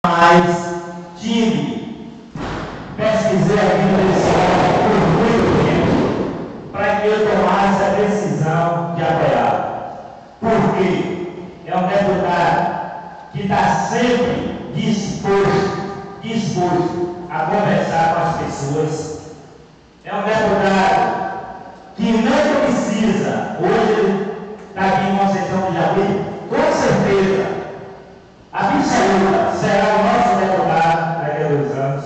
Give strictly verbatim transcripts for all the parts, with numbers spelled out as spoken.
Mas tive, pesquisei a vida desse homem por muito tempo para que eu tomasse a decisão de apoiá-lo. Porque é um deputado que está sempre disposto, disposto a conversar com as pessoas. É um deputado que não precisa, hoje ele está aqui em Conceição do Jacuípe, com certeza, absoluta, será o nosso deputado daqui a dois anos,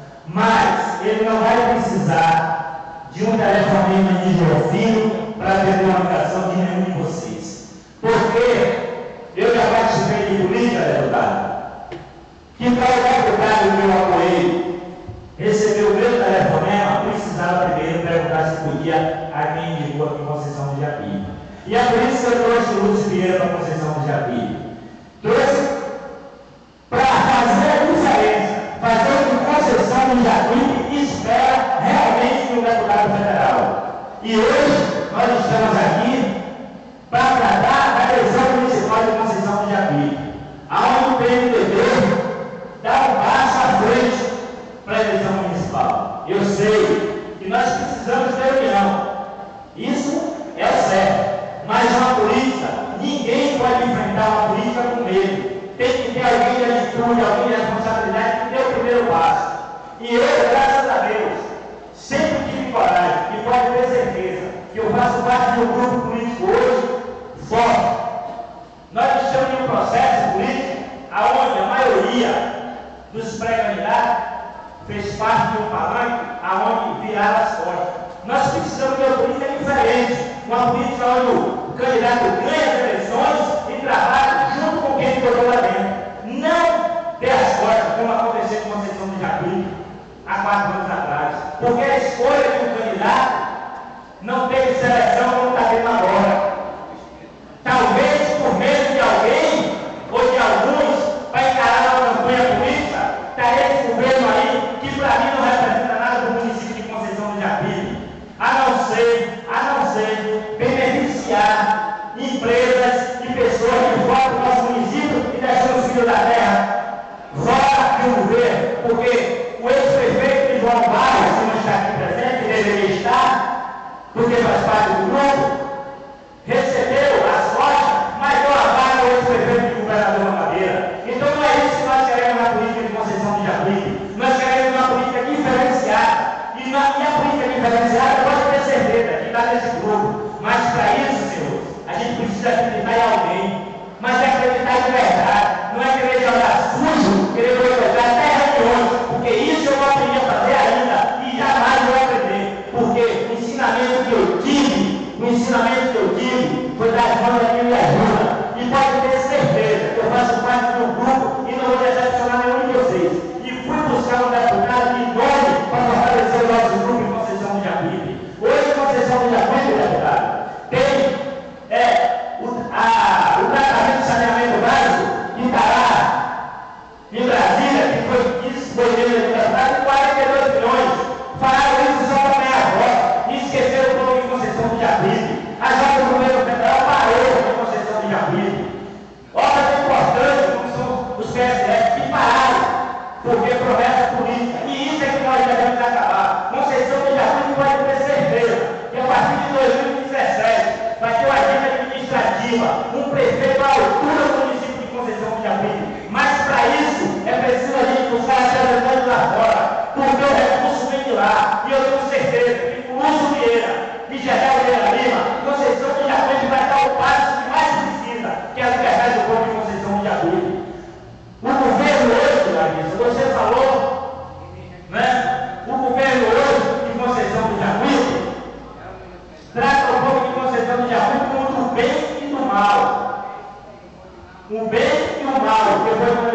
mas ele não vai precisar de um telefonema de João Filho para ter uma ligação de nenhum de vocês. Porque eu já participei de política, deputado, que para o deputado que eu apoiei receber o meu telefonema, precisava primeiro perguntar se podia a quem indicou aqui em Conceição do Jacuípe. E é por isso que eu trouxe o Lúcio Vieira para Conceição do Jacuípe. Trouxe para fazer a diferença, fazer o que Conceição do Jacuípe espera realmente de um deputado federal. E hoje nós estamos aqui para tratar da eleição municipal de Conceição do Jacuípe, aonde o P M D B dá um passo à frente para a eleição municipal. Eu sei que nós precisamos ter união, isso é o certo, mas uma política, ninguém pode enfrentar uma política com medo. Tem que ter alguém de atitude, alguém de responsabilidade que dê o primeiro passo. E eu, graças a Deus, sempre tive coragem, e pode ter certeza, que eu faço parte de um grupo político hoje forte. Nós estamos em um processo político onde a maioria dos pré-candidatos fez parte de um palanque aonde viraram as costas. Nós precisamos de uma política diferente, uma política onde o candidato ganha as eleições e trabalha junto com quem votou lá dentro. Não dê as costas, como aconteceu com a Conceição do Jacuípe há quatro anos atrás. Porque a escolha de um candidato não teve seleção como está tendo agora. Talvez por medo de alguém ou de alguns para encarar uma campanha política, está esse governo aí que para mim não representa nada do município de Conceição do Jacuípe, a não ser, a não ser beneficiar empresas e pessoas que fora do nosso município e deixando os filhos da terra fora do governo, porque o ex-prefeito de João Barros, que não está aqui presente, deveria estar, porque faz parte do grupo, recebeu as costas, mas deu a vaga ao ex-prefeito de governador Madeira. Então não é isso que nós queremos na política de Conceição do Jacuípe. Nós queremos uma política diferenciada. E, na, e a política diferenciada pode ter certeza que está nesse grupo. Mas para isso, senhor, a gente precisa acreditar em alguém. Mas é acreditar de verdade. Não é querer jogar sujo, querer jogar até reuniões. Porque isso eu não aprendi a fazer ainda. E jamais vou aprender. Porque o ensinamento que eu tive, o ensinamento que eu tive, foi das mãos da minha ajuda. E pode ter certeza que eu faço parte do grupo e não vou decepcionar nenhum de vocês. E fui buscar um deputado de nome para fortalecer o nosso grupo em Conceição do Jacuípe. Hoje, em Conceição do Jacuípe, deputado, tem é, o, a, o tratamento de saneamento básico em Tará, em Brasília, que foi disponibilizado de deputado, em quarenta e dois milhões. Falaram isso só para ganhar voto e esqueceram o povo em Conceição do Jacuípe. A Jota do governo federal parou em Conceição do Jacuípe. Obras importantes, como são os P S F, que pararam, porque promessa política. E isso é que nós devemos acabar. Conceição do Jacuípe pode ter certeza que a partir de dois mil e dezessete vai ter uma agenda administrativa, um prefeito à altura do município de Conceição do Jacuípe. Mas para isso é preciso a gente buscar representantes lá fora, porque o recurso vem de lá. E eu tenho certeza que o Lúcio Vieira e Geraldo Vieira Lima, Conceição do Jacuípe vai dar o passo que mais precisa, que é a liberdade do povo de Conceição do Jacuípe. O governo hoje, Larissa, você falou, né? O governo hoje de Conceição do Jacuípe trata o povo de Conceição do Jacuípe como do bem e do mal. O bem e o mal, porque foi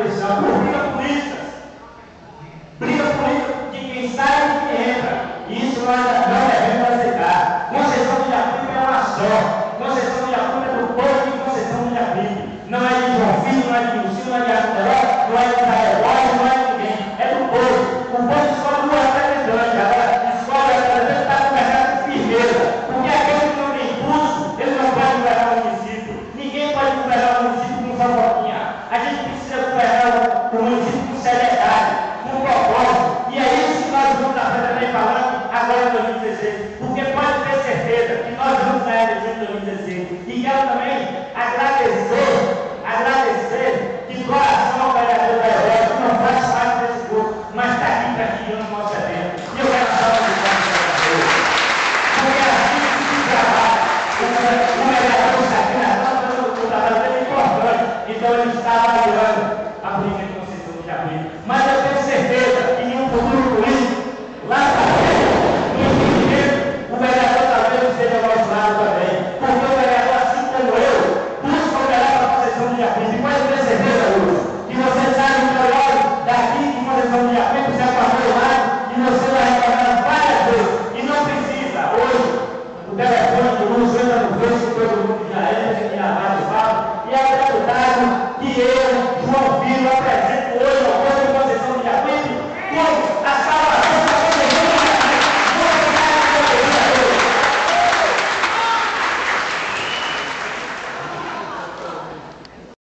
que abrir. Mas eu